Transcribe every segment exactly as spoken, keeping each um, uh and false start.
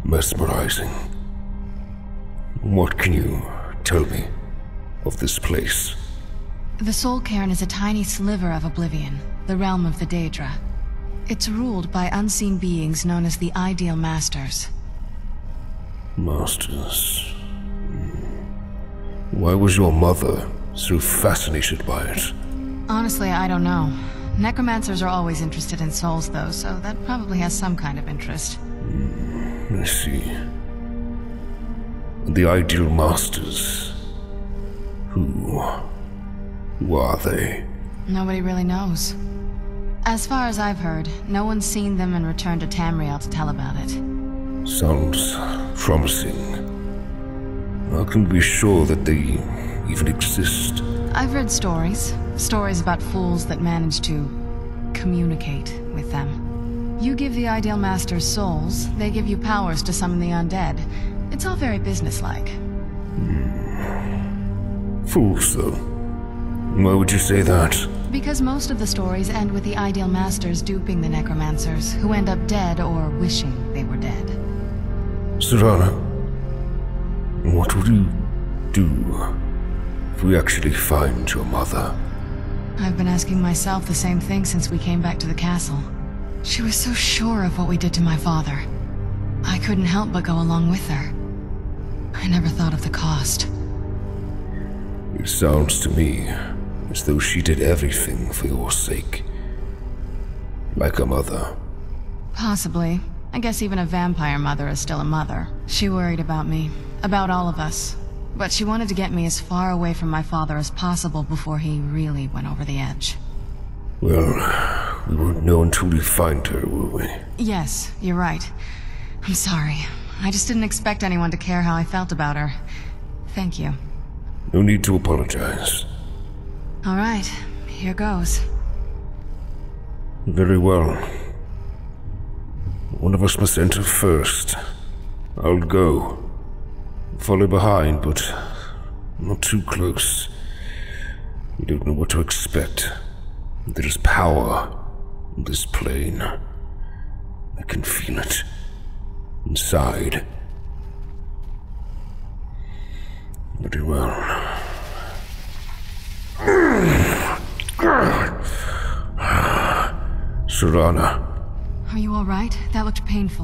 mesmerizing. What can you tell me of this place? The Soul Cairn is a tiny sliver of Oblivion, the realm of the Daedra. It's ruled by unseen beings known as the Ideal Masters. Masters. Why was your mother so fascinated by it? Honestly, I don't know. Necromancers are always interested in souls, though, so that probably has some kind of interest. I see. The Ideal Masters. Who... who are they? Nobody really knows. As far as I've heard, no one's seen them and returned to Tamriel to tell about it. Sounds promising. How can we be sure that they even exist? I've read stories. Stories about fools that manage to communicate with them. You give the Ideal Masters souls, they give you powers to summon the undead. It's all very businesslike. Hmm. Fools, though. Why would you say that? Because most of the stories end with the Ideal Masters duping the Necromancers, who end up dead or wishing they were dead. Serana, what will you do if we actually find your mother? I've been asking myself the same thing since we came back to the castle. She was so sure of what we did to my father. I couldn't help but go along with her. I never thought of the cost. It sounds to me as though she did everything for your sake. Like a mother. Possibly. I guess even a vampire mother is still a mother. She worried about me, about all of us. But she wanted to get me as far away from my father as possible before he really went over the edge. Well, we won't know until we find her, will we? Yes, you're right. I'm sorry. I just didn't expect anyone to care how I felt about her. Thank you. No need to apologize. All right, here goes. Very well. One of us must enter first. I'll go. Follow behind, but not too close. You don't know what to expect. There is power in this plane. I can feel it. Inside. Very well. Serana. Are you all right? That looked painful.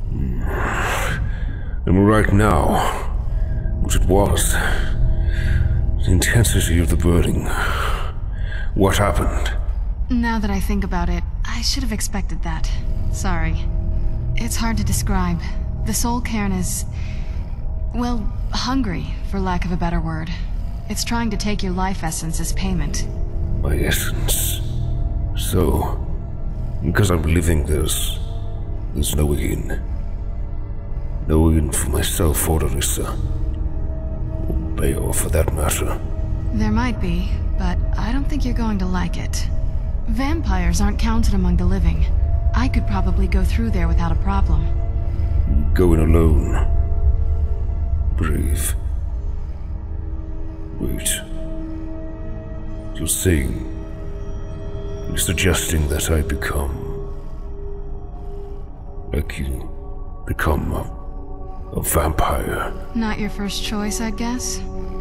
I'm all right now. But it was. The intensity of the burning. What happened? Now that I think about it, I should have expected that. Sorry. It's hard to describe. The Soul Cairn is... well, hungry, for lack of a better word. It's trying to take your life essence as payment. My essence. So, because I'm living this, there's no way in. No way in for myself or Orisa. Or Bayo, for that matter. There might be, but I don't think you're going to like it. Vampires aren't counted among the living. I could probably go through there without a problem. Going alone. Brave. Wait. You're saying... You're suggesting that I become... like you. Become a, a vampire. Not your first choice, I'd guess?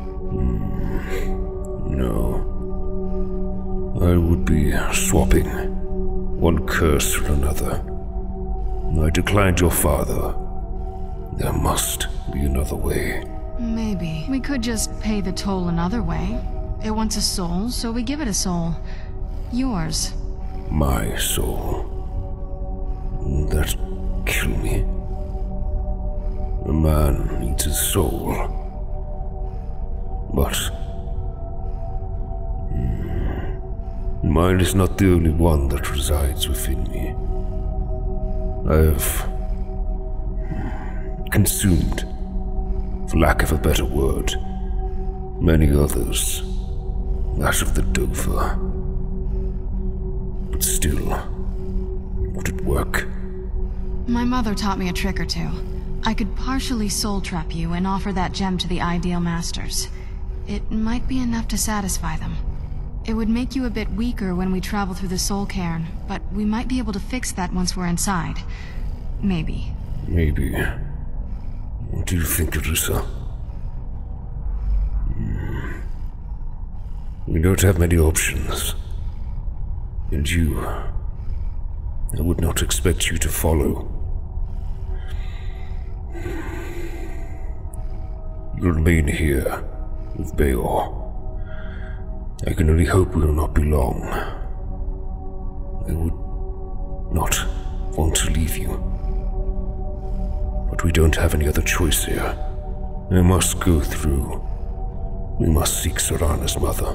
Mm, no. I would be swapping one curse for another. I declined your father. There must be another way. Maybe. We could just pay the toll another way. It wants a soul, so we give it a soul. Yours. My soul. That'd kill me. A man needs his soul. But... mm, mine is not the only one that resides within me. I have... consumed, for lack of a better word, many others. That of the Dova. But still, would it work? My mother taught me a trick or two. I could partially soul trap you and offer that gem to the Ideal Masters. It might be enough to satisfy them. It would make you a bit weaker when we travel through the Soul Cairn, but we might be able to fix that once we're inside. Maybe. Maybe. What do you think, Arisa? Hmm. We don't have many options. And you... I would not expect you to follow. You'll remain here with Bayor. I can only hope we will not be long. I would not want to leave you. But we don't have any other choice here. I must go through. We must seek Serana's mother.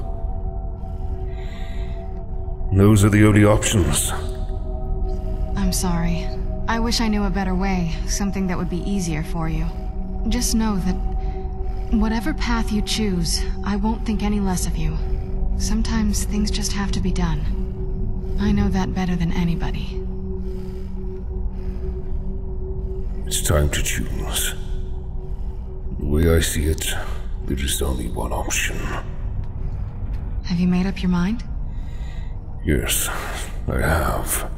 Those are the only options. I'm sorry. I wish I knew a better way, something that would be easier for you. Just know that whatever path you choose, I won't think any less of you. Sometimes things just have to be done. I know that better than anybody. It's time to choose. The way I see it, there is only one option. Have you made up your mind? Yes, I have.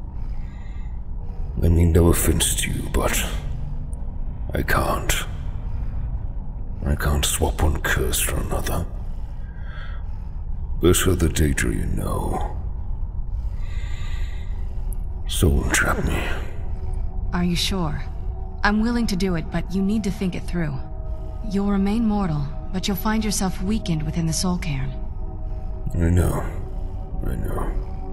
I mean no offense to you, but I can't. I can't swap one curse for another. Better the danger you know. Soul trap me. Are you sure? I'm willing to do it, but you need to think it through. You'll remain mortal, but you'll find yourself weakened within the Soul Cairn. I know. I know.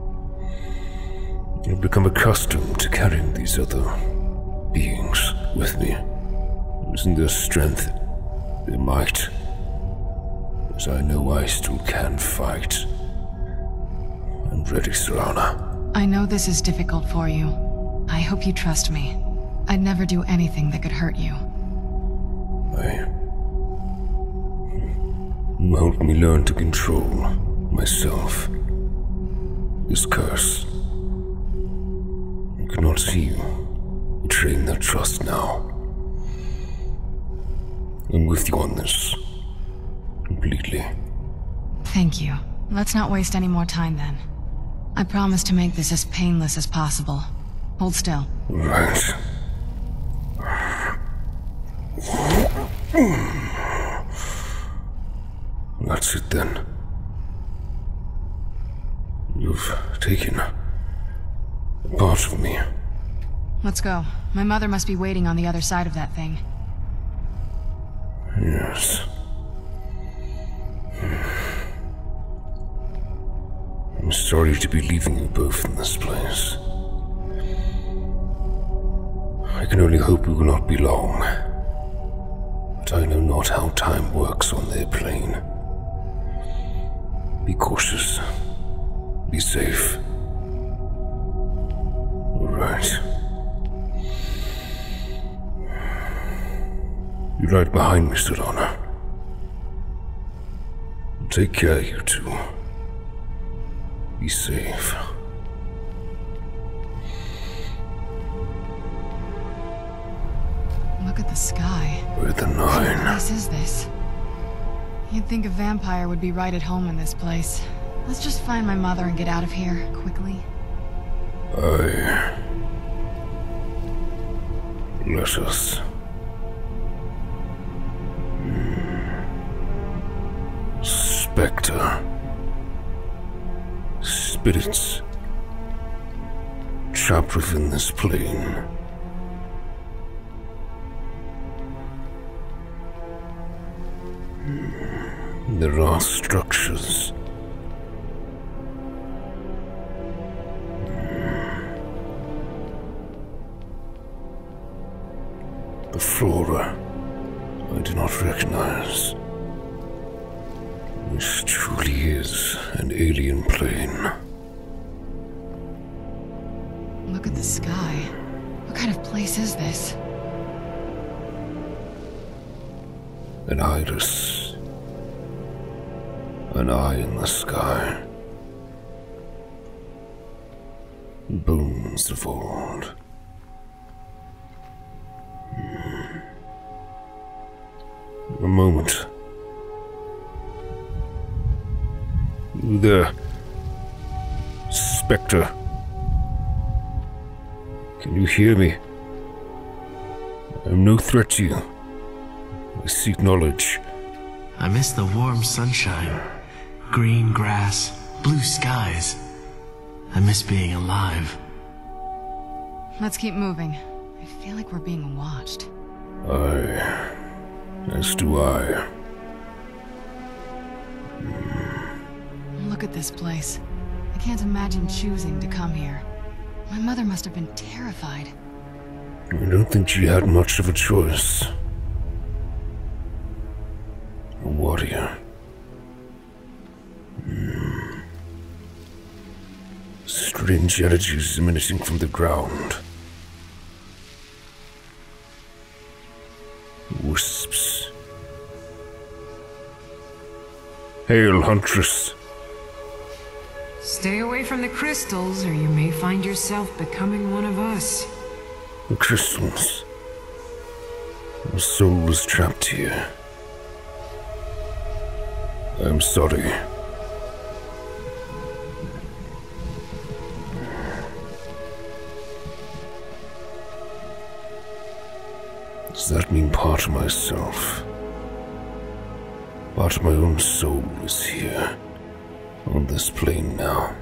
I've become accustomed to carrying these other beings with me, using their strength, their might, as I know I still can fight. I'm ready, Serana. I know this is difficult for you. I hope you trust me. I'd never do anything that could hurt you. I... You helped me learn to control myself. This curse. I cannot see you betraying that trust now. I'm with you on this. Completely. Thank you. Let's not waste any more time then. I promise to make this as painless as possible. Hold still. Right. That's it then. You've taken a part of me. Let's go. My mother must be waiting on the other side of that thing. Yes. I'm sorry to be leaving you both in this place. I can only hope we will not be long. But I know not how time works on their plane. Be cautious. Be safe. All right. You're right behind me, Serana. Take care, you two. Be safe. Look at the sky. We're the What Nine. place is this? You'd think a vampire would be right at home in this place. Let's just find my mother and get out of here, quickly. I... Let us... Spectre. Spirits. Trapped within this plane. There are structures. The flora I do not recognize. This truly is an alien plane. Look at the sky. What kind of place is this? An iris. An eye in the sky. Bones of old. Hmm. A moment. You there, Spectre. Can you hear me? I'm no threat to you. I seek knowledge. I miss the warm sunshine, green grass, blue skies. I miss being alive. Let's keep moving. I feel like we're being watched. Aye. As do I. Look at this place. I can't imagine choosing to come here. My mother must have been terrified. I don't think she had much of a choice. A warrior. Hmm. Strange energies emanating from the ground. Wisps. Hail, Huntress. Stay away from the crystals, or you may find yourself becoming one of us. The crystals. My soul is trapped here. I'm sorry. Does that mean part of myself, part of my own soul is here, on this plane now?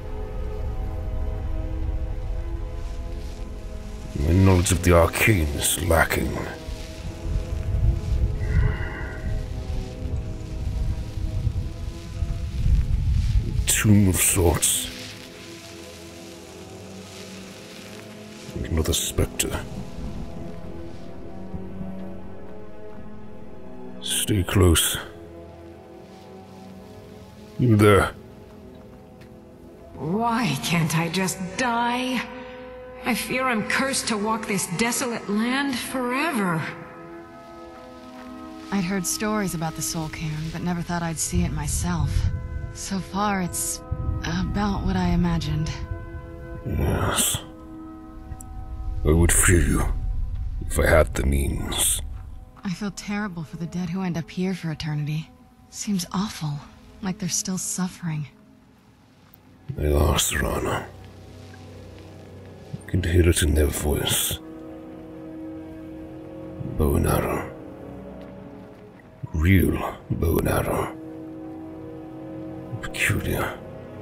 My knowledge of the arcane is lacking. A tomb of sorts. And another spectre. Stay close. You there? Why can't I just die? I fear I'm cursed to walk this desolate land forever. I'd heard stories about the Soul Cairn, but never thought I'd see it myself. So far, it's about what I imagined. Yes. I would fear you, if I had the means. I feel terrible for the dead who end up here for eternity. Seems awful, like they're still suffering. They are, Serana. You can hear it in their voice. Bow and arrow. Real bow and arrow. Peculiar.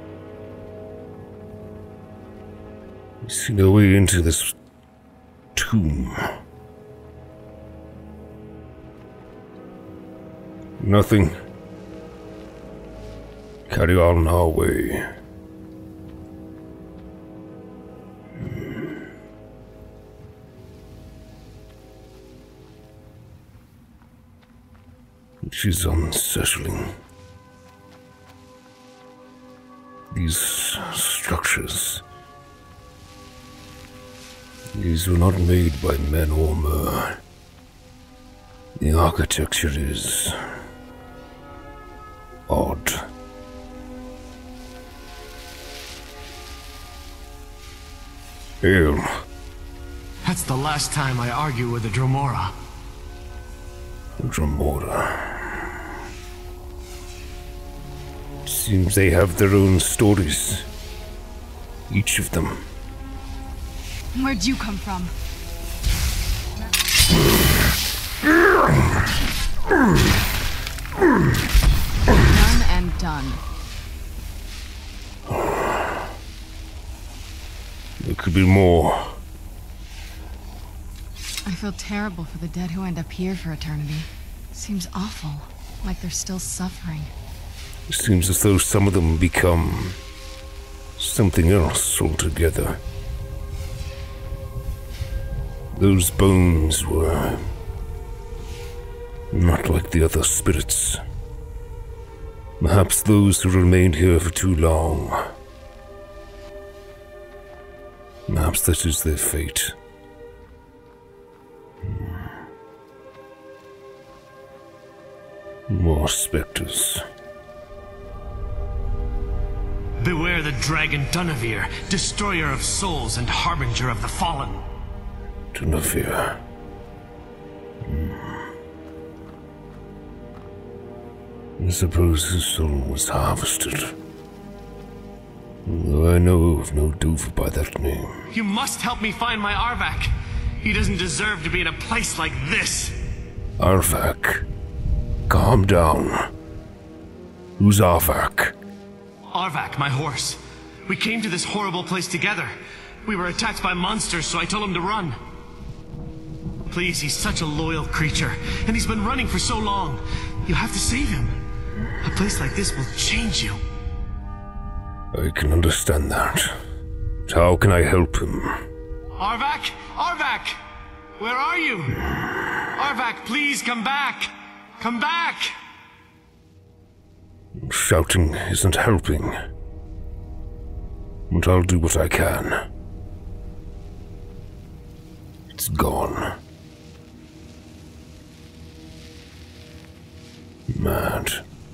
You see no way into this tomb. Nothing. Carry on our way. It is unsettling. These structures. These were not made by men or mer. The architecture is odd. Hail. That's the last time I argue with a Dromora. Dromora. Seems they have their own stories. Each of them. Where'd you come from? Done and done. There could be more. I feel terrible for the dead who end up here for eternity. Seems awful, like they're still suffering. It seems as though some of them become something else altogether. Those bones were not like the other spirits. Perhaps those who remained here for too long. Perhaps that is their fate. More specters. Beware the dragon Dunavir, destroyer of souls and harbinger of the fallen. Dunavir. Hmm. I suppose his soul was harvested. Though I know of no Dova by that name. You must help me find my Arvak. He doesn't deserve to be in a place like this. Arvak, calm down. Who's Arvak? Arvak, my horse. We came to this horrible place together. We were attacked by monsters, so I told him to run. Please, he's such a loyal creature, and he's been running for so long. You have to save him. A place like this will change you. I can understand that. But how can I help him? Arvak? Arvak! Where are you? Arvak, please come back! Come back! Shouting isn't helping. But I'll do what I can. It's gone. Mad.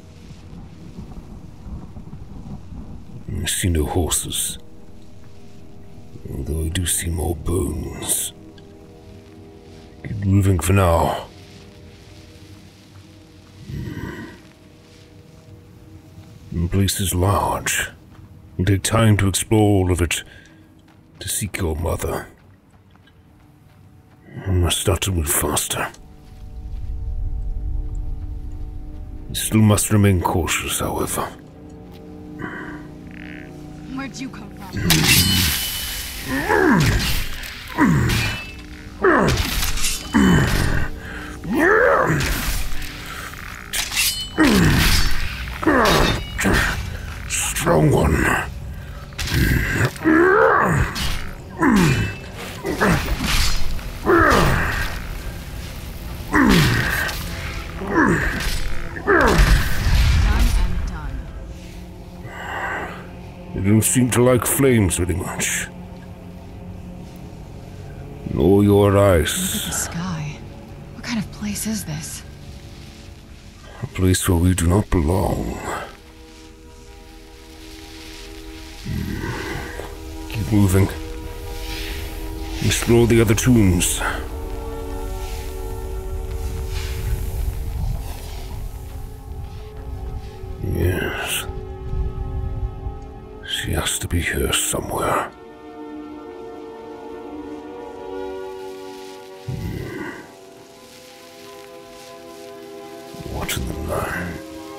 I see no horses. Although I do see more bones. Keep moving for now. Hmm. The place is large. It'll take time to explore all of it. To seek your mother. I must start to move faster. I still must remain cautious, however. Where'd you come from? Strong one. You don't seem to like flames very much. Nor your eyes. Look at the sky. What kind of place is this? A place where we do not belong. Keep moving. Explore the other tombs. Yes. She has to be here somewhere. Hmm. What in the line?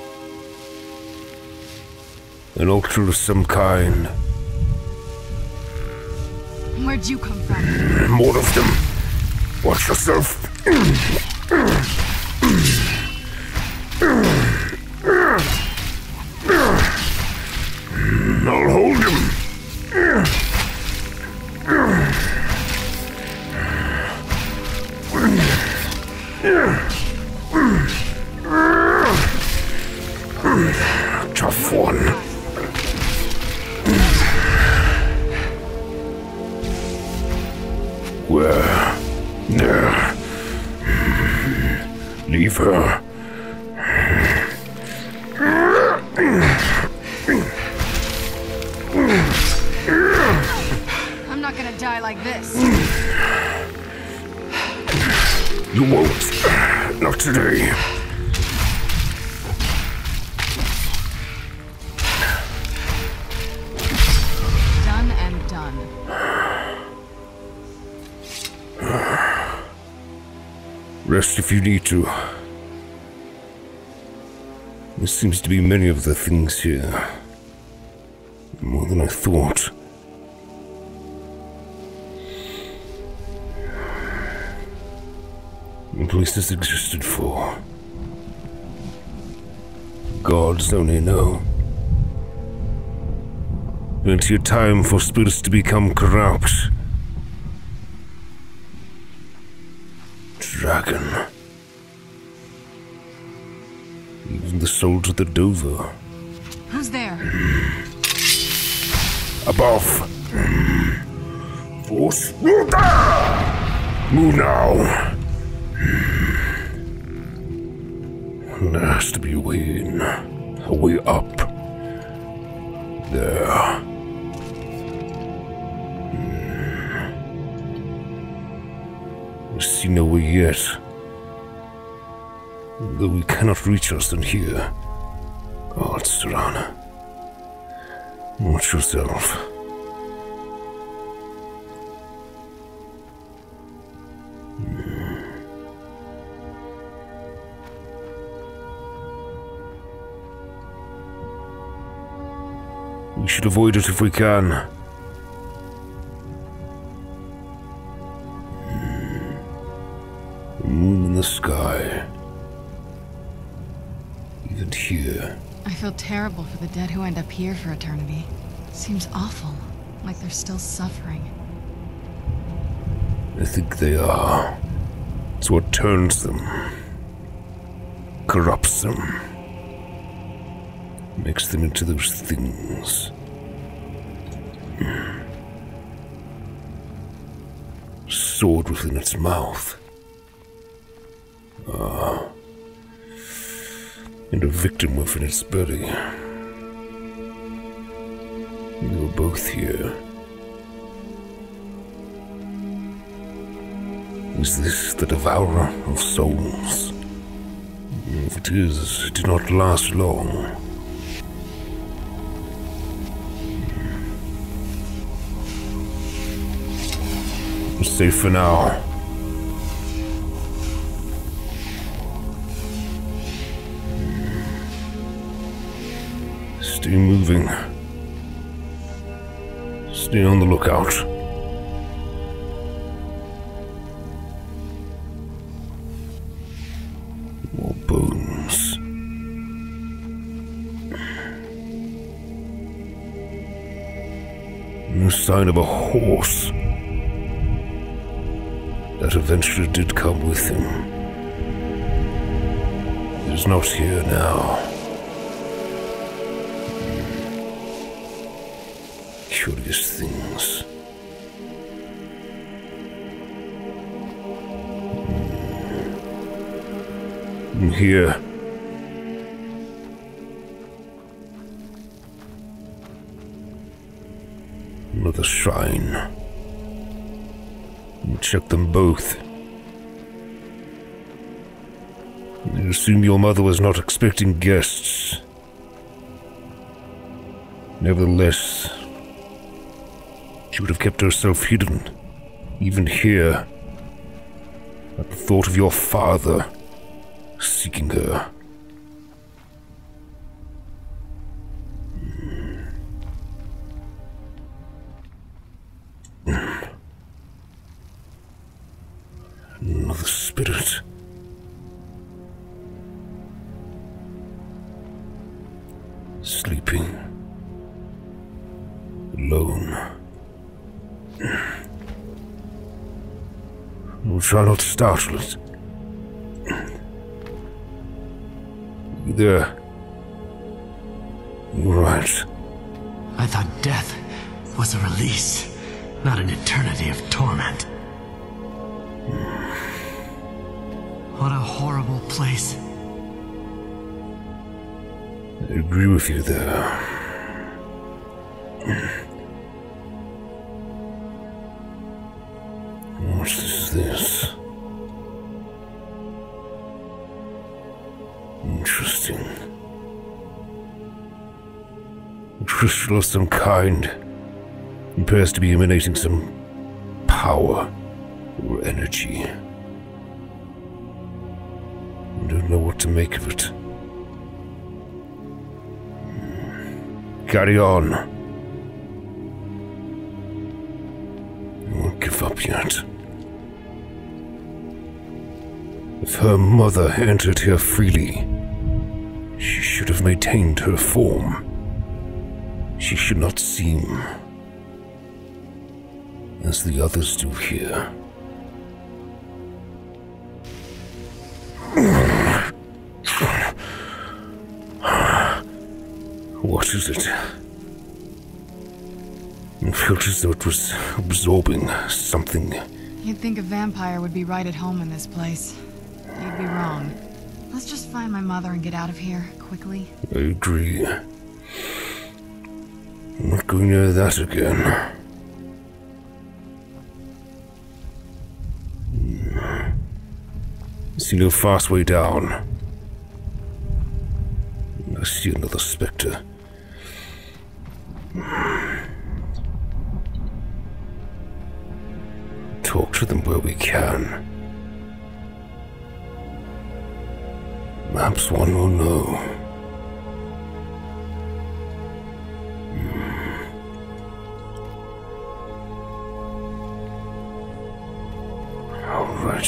An altar of some kind. Where'd you come from? More of them. Watch yourself. I'll hold him. Tough one. Where? There. Leave her. I'm not gonna die like this. You won't. Not today. Done and done. Rest if you need to. There seems to be many of the things here. More than I thought. The place has existed for. Gods only know. Plenty of time for spirits to become corrupt. Dragon. Even the souls of the Dover. Who's there? Above. Force. Move now. There has to be a way in. A way up. There. I see no way yet. Though we cannot reach us in here. Oh, it's Serana. Watch yourself. We should avoid it if we can. The moon in the sky. Even here. I feel terrible for the dead who end up here for eternity. Seems awful, like they're still suffering. I think they are. It's what turns them. Corrupts them. Makes them into those things. Sword within its mouth. Ah. And a victim within its belly. They were both here. Is this the devourer of souls? If it is, it did not last long. Safe for now. Stay moving. Stay on the lookout. More bones. No sign of a horse. That adventurer did come with him. He is not here now. Curious things. And here. Another shrine. Check them both. I assume your mother was not expecting guests. Nevertheless, she would have kept herself hidden, even here, at the thought of your father seeking her. Another spirit. Sleeping. Alone. We'll try not to startle it. You there? You right? I thought death was a release, not an eternity of torment. What a horrible place. I agree with you there. What is this? Interesting. A crystal of some kind. It appears to be emanating some power or energy. I don't know what to make of it. Carry on. I won't give up yet. If her mother entered here freely, she should have maintained her form. She should not seem as the others do here. What is it? It felt as though it was absorbing something. You'd think a vampire would be right at home in this place. You'd be wrong. Let's just find my mother and get out of here, quickly. I agree. I'm not going near that again. I see no fast way down. I see another spectre. Talk to them where we can. Perhaps one will know. All right.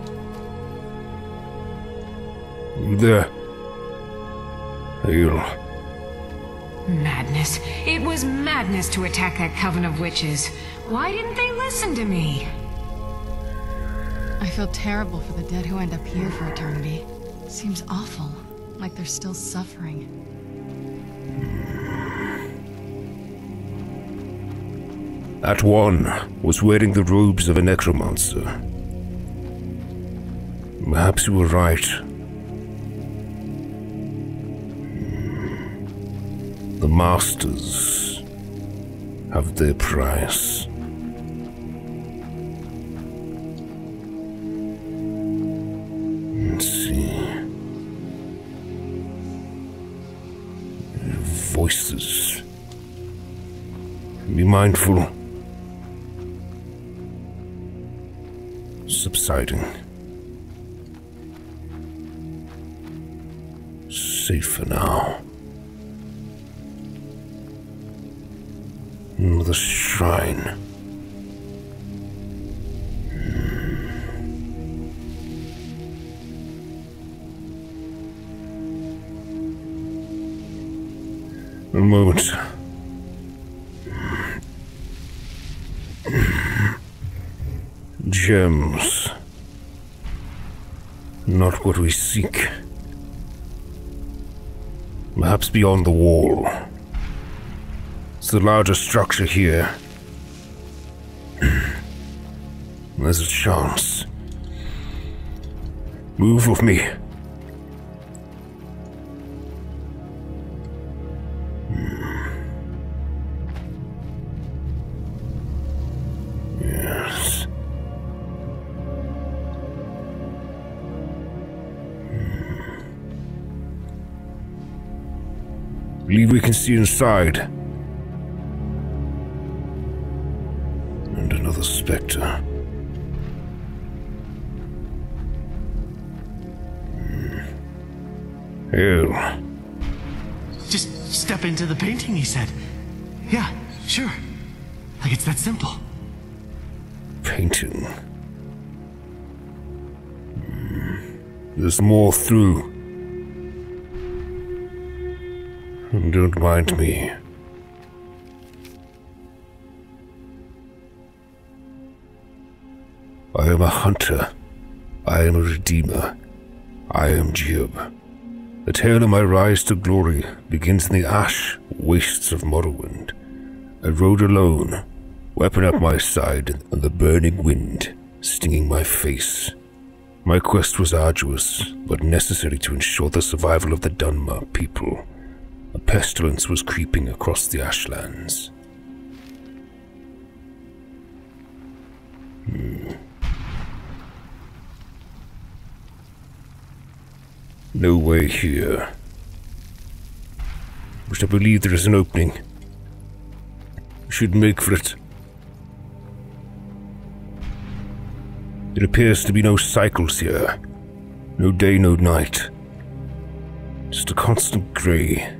You there? Hale. Madness. It was madness to attack that coven of witches. Why didn't they listen to me? I feel terrible for the dead who end up here for eternity. Seems awful, like they're still suffering. That one was wearing the robes of a necromancer. Perhaps you were right. The masters have their price. Let's see. Voices. Be mindful. Subsiding. Safe for now. The shrine. A moment. Gems. Not what we seek. Perhaps beyond the wall. It's the larger structure here. There's a chance. Move with me. Yes. Believe we can see inside. And another spectre. Hale. Just step into the painting, he said. Yeah, sure. Like it's that simple. Painting. There's more through. Don't mind me. I am a hunter. I am a redeemer. I am Jib. The tale of my rise to glory begins in the ash wastes of Morrowind. I rode alone, weapon at my side, and the burning wind stinging my face. My quest was arduous, but necessary to ensure the survival of the Dunmer people. A pestilence was creeping across the Ashlands. Hmm. No way here. But I believe there is an opening. We should make for it. There appears to be no cycles here. No day, no night. Just a constant grey.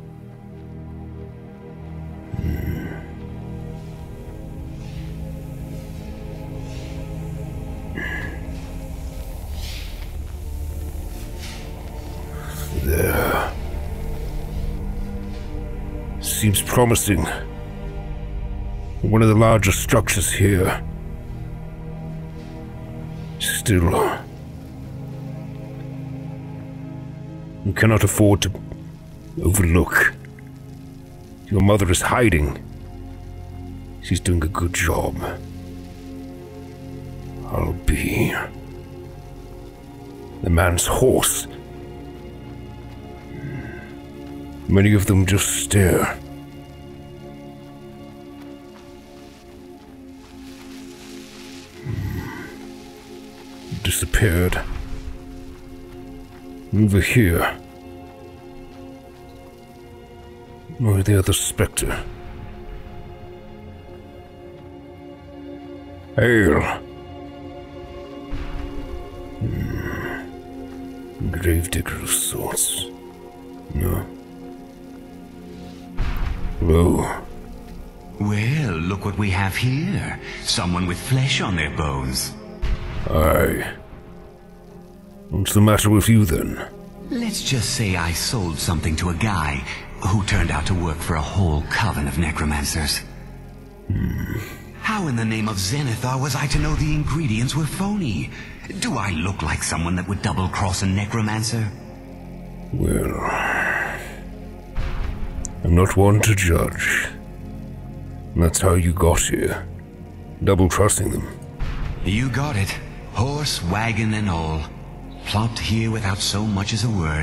There. Seems promising. One of the larger structures here. Still, we cannot afford to overlook. Your mother is hiding. She's doing a good job. I'll be the man's horse. Many of them just stare. Disappeared. Over here. Or the other spectre. Hale. Hmm. Gravedigger of sorts. No. Low. Well, look what we have here. Someone with flesh on their bones. Aye. What's the matter with you, then? Let's just say I sold something to a guy who turned out to work for a whole coven of necromancers. Hmm. How in the name of Zenithar was I to know the ingredients were phony? Do I look like someone that would double-cross a necromancer? Well, I'm not one to judge. That's how you got here. Double-crossing them. You got it. Horse, wagon, and all. Plopped here without so much as a word.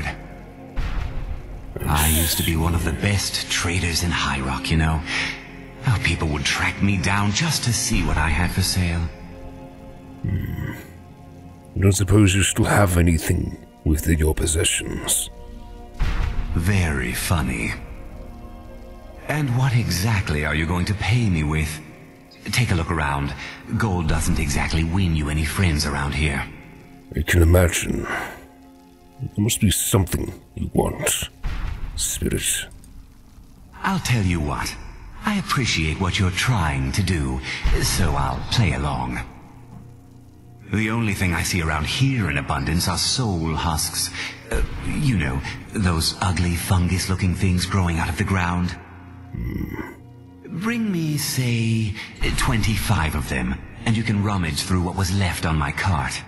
I used to be one of the best traders in High Rock, you know. How people would track me down just to see what I had for sale. Hmm. I don't suppose you still have anything within your possessions. Very funny. And what exactly are you going to pay me with? Take a look around. Gold doesn't exactly win you any friends around here. I can imagine. There must be something you want, Spirit. I'll tell you what. I appreciate what you're trying to do, so I'll play along. The only thing I see around here in abundance are soul husks. Uh, you know, those ugly fungus-looking things growing out of the ground. Hmm. Bring me, say, twenty-five of them, and you can rummage through what was left on my cart.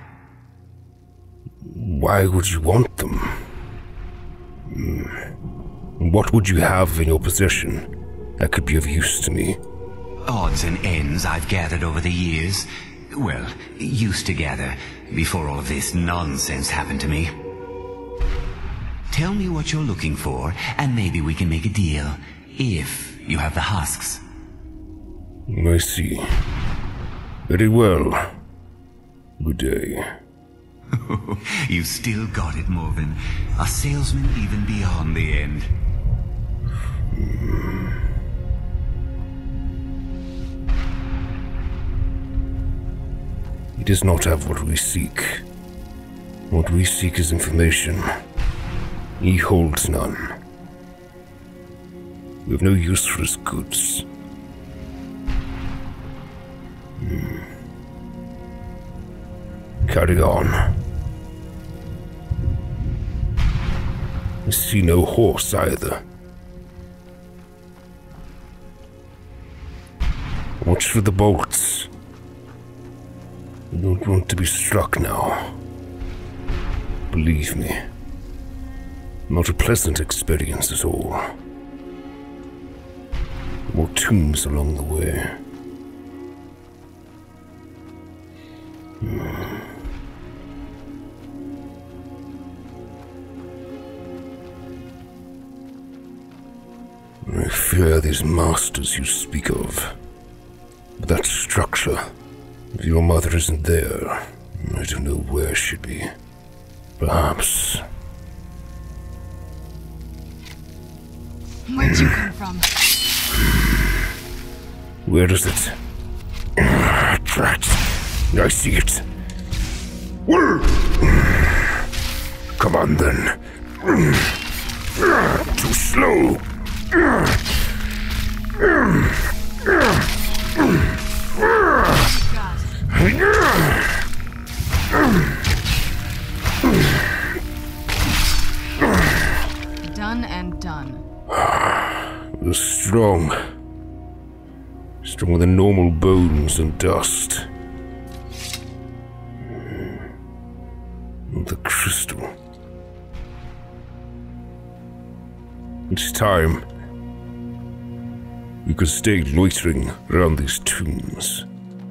Why would you want them? Hmm. What would you have in your possession that could be of use to me? Odds and ends I've gathered over the years. Well, used to gather, before all of this nonsense happened to me. Tell me what you're looking for, and maybe we can make a deal, if you have the husks. I see. Very well. Good day. You still got it, Morven. A salesman even beyond the end. Hmm. He does not have what we seek. What we seek is information. He holds none. We have no use for his goods. Hmm. Carry on. I see no horse either. Watch for the bolts. I don't want to be struck now. Believe me, not a pleasant experience at all. More tombs along the way. Hmm. I fear these masters you speak of. But that structure, if your mother isn't there, I don't know where she'd be. Perhaps. Where'd you come from? Where is it? Drat. I see it. Come on then. Too slow. Done and done. You're strong. Stronger than normal bones and dust. The crystal. It's time. You could stay loitering around these tombs.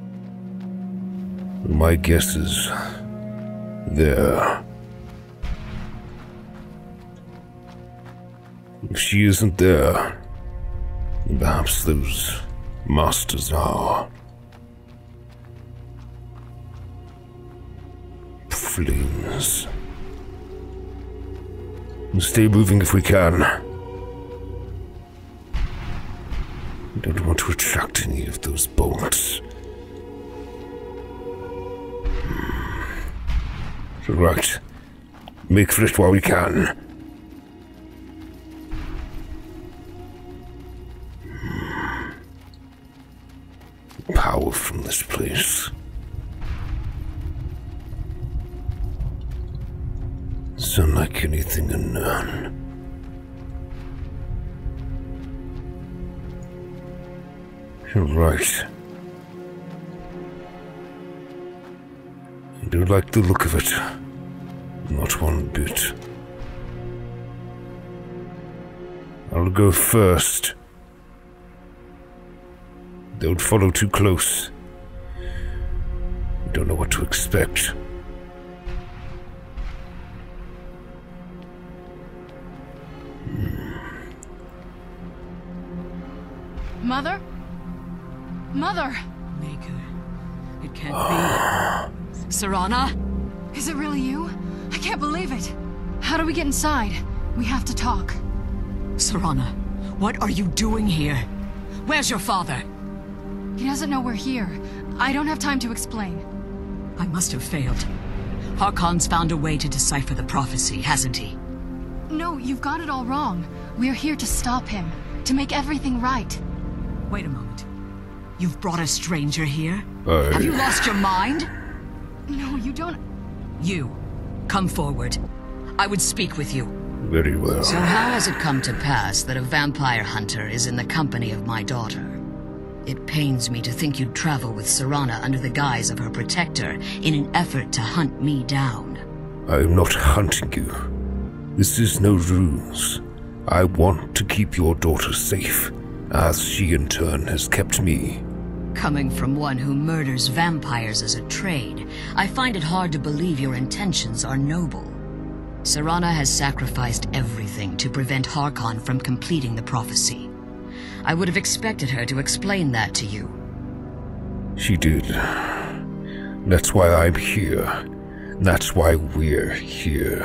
My guess is there. If she isn't there, then perhaps those masters are. Flames. Stay moving if we can. I don't want to attract any of those bolts. Right. Make for it while we can. Power from this place. It's unlike anything unknown. You're right. I do like the look of it. Not one bit. I'll go first. Don't follow too close. You don't know what to expect. Mother? Mother! Maker. It can't be. Serana? Is it really you? I can't believe it. How do we get inside? We have to talk. Serana, what are you doing here? Where's your father? He doesn't know we're here. I don't have time to explain. I must have failed. Harkon's found a way to decipher the prophecy, hasn't he? No, you've got it all wrong. We're here to stop him, to make everything right. Wait a moment. You've brought a stranger here? I... Have you lost your mind? No, you don't... You, come forward. I would speak with you. Very well. So how has it come to pass that a vampire hunter is in the company of my daughter? It pains me to think you'd travel with Serana under the guise of her protector in an effort to hunt me down. I am not hunting you. This is no ruse. I want to keep your daughter safe, as she in turn has kept me. Coming from one who murders vampires as a trade, I find it hard to believe your intentions are noble. Serana has sacrificed everything to prevent Harkon from completing the prophecy. I would have expected her to explain that to you. She did. That's why I'm here. That's why we're here.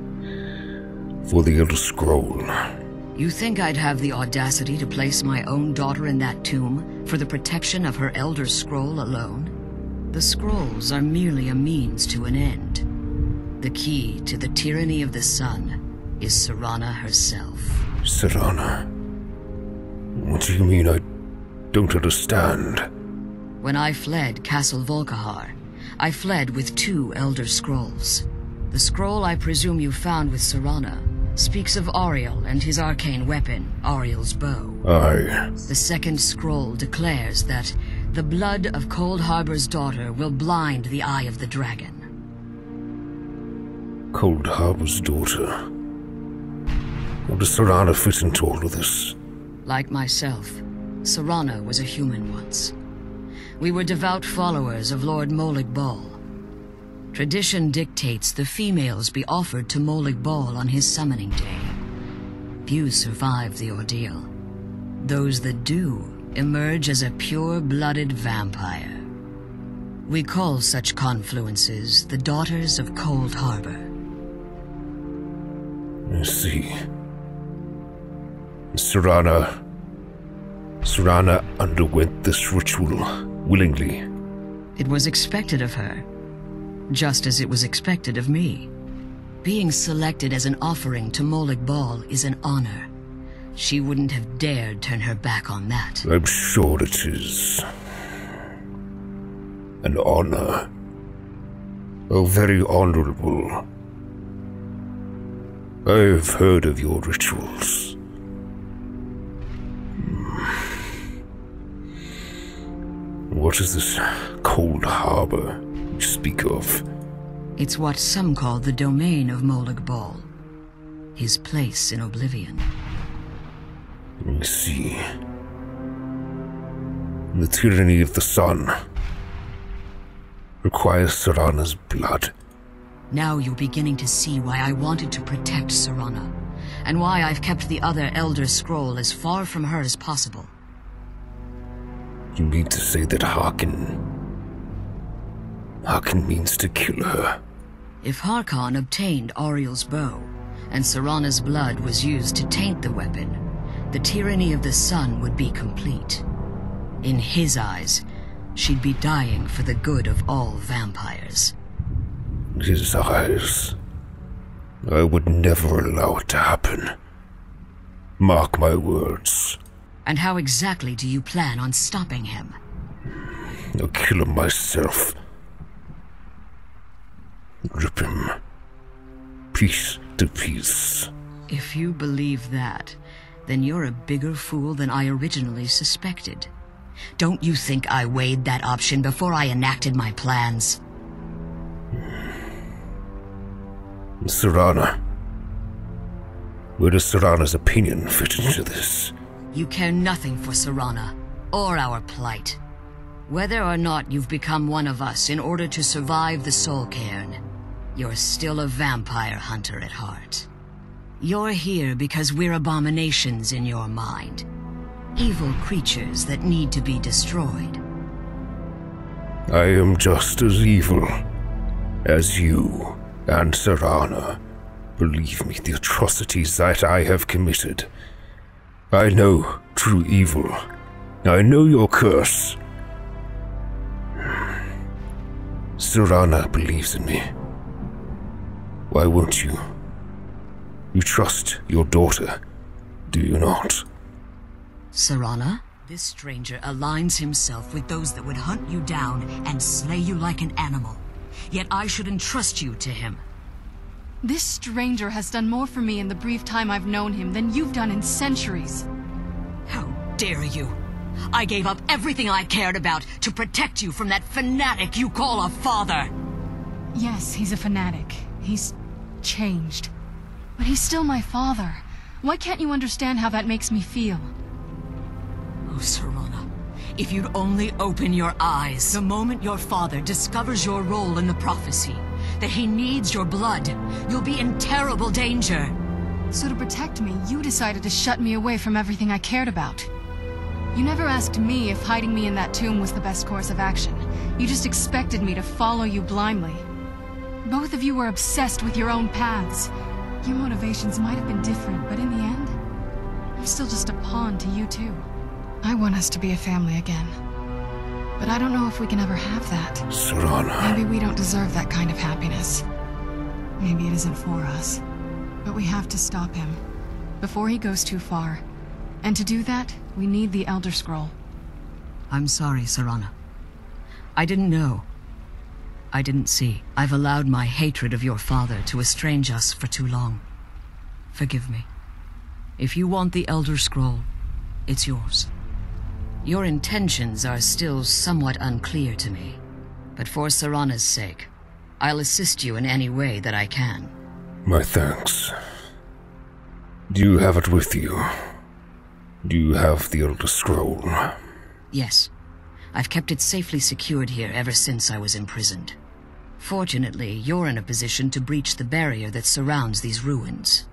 For the Elder Scroll. You think I'd have the audacity to place my own daughter in that tomb for the protection of her Elder Scroll alone? The scrolls are merely a means to an end. The key to the tyranny of the sun is Serana herself. Serana? What do you mean? I don't understand. When I fled Castle Volkihar, I fled with two Elder Scrolls. The scroll I presume you found with Serana speaks of Auriel and his arcane weapon, Auriel's bow. Aye. The second scroll declares that the blood of Cold Harbor's daughter will blind the eye of the dragon. Cold Harbor's daughter. How does Serana fit into all of this? Like myself, Serana was a human once. We were devout followers of Lord Molag Bal. Tradition dictates the females be offered to Molag Bal on his summoning day. Few survive the ordeal. Those that do emerge as a pure-blooded vampire. We call such confluences the Daughters of Cold Harbor. I see. Serana... Serana underwent this ritual willingly. It was expected of her, just as it was expected of me. Being selected as an offering to Molag Bal is an honor. She wouldn't have dared turn her back on that. I'm sure it is. An honor. Oh, very honorable. I've heard of your rituals. What is this Cold Harbor you speak of? It's what some call the domain of Molag Bal. His place in oblivion. I see. The tyranny of the sun requires Serana's blood. Now you're beginning to see why I wanted to protect Serana, and why I've kept the other Elder Scroll as far from her as possible. You mean to say that Harkon... Harkon means to kill her? If Harkon obtained Auriel's bow, and Serana's blood was used to taint the weapon, the tyranny of the sun would be complete. In his eyes, she'd be dying for the good of all vampires. His eyes... I would never allow it to happen. Mark my words. And how exactly do you plan on stopping him? I'll kill him myself. Rip him. Piece to peace. If you believe that, then you're a bigger fool than I originally suspected. Don't you think I weighed that option before I enacted my plans? Serana. Where does Serana's opinion fit into this? You care nothing for Serana, or our plight. Whether or not you've become one of us in order to survive the Soul Cairn, you're still a vampire hunter at heart. You're here because we're abominations in your mind. Evil creatures that need to be destroyed. I am just as evil as you and Serana. Believe me, the atrocities that I have committed. I know true evil. I know your curse. Serana believes in me. Why won't you? You trust your daughter, do you not? Serana? This stranger aligns himself with those that would hunt you down and slay you like an animal. Yet I should entrust you to him. This stranger has done more for me in the brief time I've known him than you've done in centuries. How dare you? I gave up everything I cared about to protect you from that fanatic you call a father. Yes, he's a fanatic. He's changed. But he's still my father. Why can't you understand how that makes me feel? Oh, Serana, if you'd only open your eyes the moment your father discovers your role in the prophecy, that he needs your blood, you'll be in terrible danger. So to protect me, you decided to shut me away from everything I cared about. You never asked me if hiding me in that tomb was the best course of action. You just expected me to follow you blindly. Both of you were obsessed with your own paths. Your motivations might have been different, but in the end, I'm still just a pawn to you two. I want us to be a family again. But I don't know if we can ever have that. Serana. Maybe we don't deserve that kind of happiness. Maybe it isn't for us. But we have to stop him, before he goes too far. And to do that, we need the Elder Scroll. I'm sorry, Serana. I didn't know. I didn't see. I've allowed my hatred of your father to estrange us for too long. Forgive me. If you want the Elder Scroll, it's yours. Your intentions are still somewhat unclear to me, but for Serana's sake, I'll assist you in any way that I can. My thanks. Do you have it with you? Do you have the Elder Scroll? Yes. I've kept it safely secured here ever since I was imprisoned. Fortunately, you're in a position to breach the barrier that surrounds these ruins.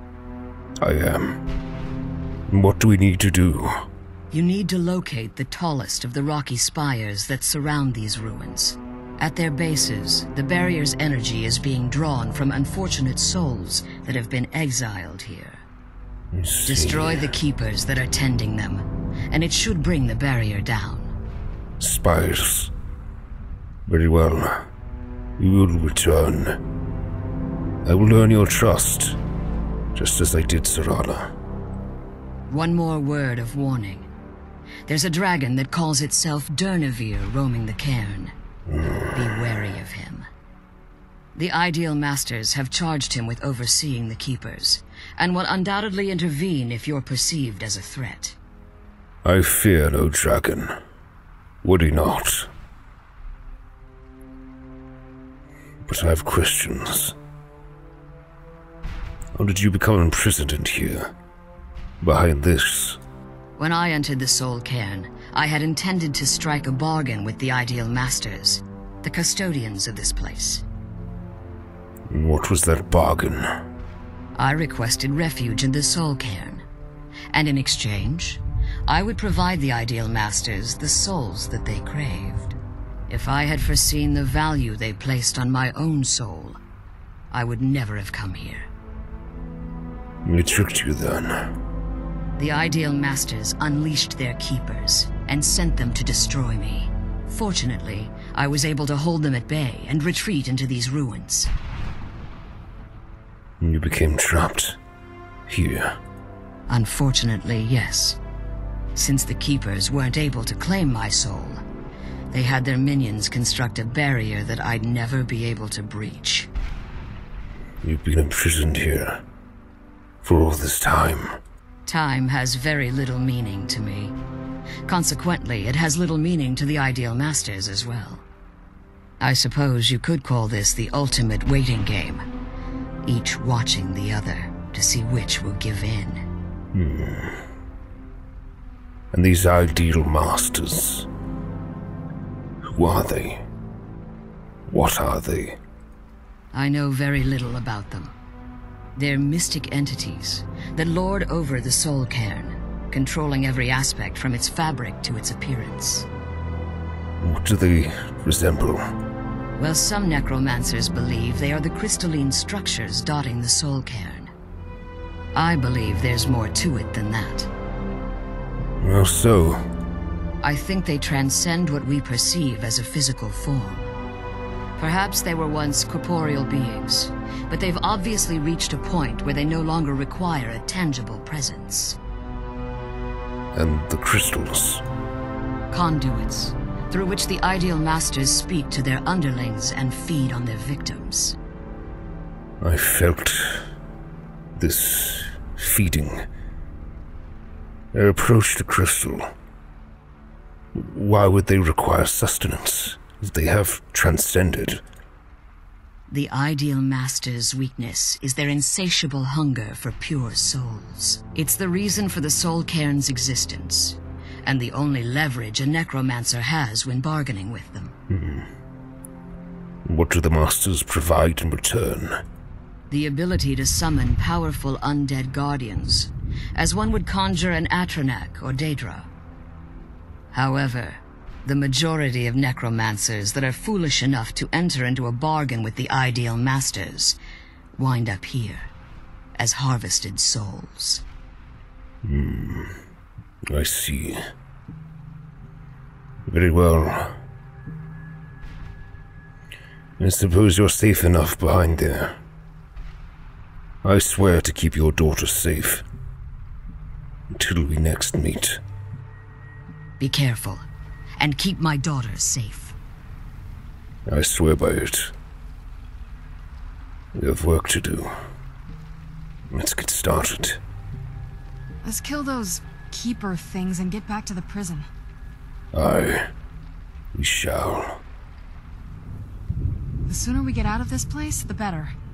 I am. What do we need to do? You need to locate the tallest of the rocky spires that surround these ruins. At their bases, the barrier's energy is being drawn from unfortunate souls that have been exiled here. Destroy the keepers that are tending them, and it should bring the barrier down. Spires. Very well. We will return. I will earn your trust, just as I did Serana. One more word of warning. There's a dragon that calls itself Durnevere roaming the cairn. Be wary of him. The Ideal Masters have charged him with overseeing the Keepers, and will undoubtedly intervene if you're perceived as a threat. I fear no dragon. Would he not? But I have questions. How did you become imprisoned in here? Behind this? When I entered the Soul Cairn, I had intended to strike a bargain with the Ideal Masters, the custodians of this place. What was that bargain? I requested refuge in the Soul Cairn, and in exchange, I would provide the Ideal Masters the souls that they craved. If I had foreseen the value they placed on my own soul, I would never have come here. We tricked you then. The Ideal Masters unleashed their Keepers and sent them to destroy me. Fortunately, I was able to hold them at bay and retreat into these ruins. You became trapped here. Unfortunately, yes. Since the Keepers weren't able to claim my soul, they had their minions construct a barrier that I'd never be able to breach. You've been imprisoned here for all this time. Time has very little meaning to me. Consequently, it has little meaning to the Ideal Masters as well. I suppose you could call this the ultimate waiting game, each watching the other to see which will give in. Hmm. And these Ideal Masters, who are they? What are they? I know very little about them. They're mystic entities that lord over the Soul Cairn, controlling every aspect from its fabric to its appearance. What do they resemble? Well, some necromancers believe they are the crystalline structures dotting the Soul Cairn. I believe there's more to it than that. How so? I think they transcend what we perceive as a physical form. Perhaps they were once corporeal beings, but they've obviously reached a point where they no longer require a tangible presence. And the crystals? Conduits, through which the Ideal Masters speak to their underlings and feed on their victims. I felt this feeding. I approached the crystal. Why would they require sustenance if they have transcended? The Ideal Masters' weakness is their insatiable hunger for pure souls. It's the reason for the Soul Cairn's existence, and the only leverage a necromancer has when bargaining with them. Hmm. What do the Masters provide in return? The ability to summon powerful undead guardians, as one would conjure an Atronak or Daedra. However, the majority of necromancers that are foolish enough to enter into a bargain with the Ideal Masters wind up here as harvested souls. Hmm. I see. Very well. I suppose you're safe enough behind there. I swear to keep your daughter safe. Until we next meet. Be careful, and keep my daughter safe. I swear by it. We have work to do. Let's get started. Let's kill those keeper things and get back to the prison. Aye, we shall. The sooner we get out of this place, the better.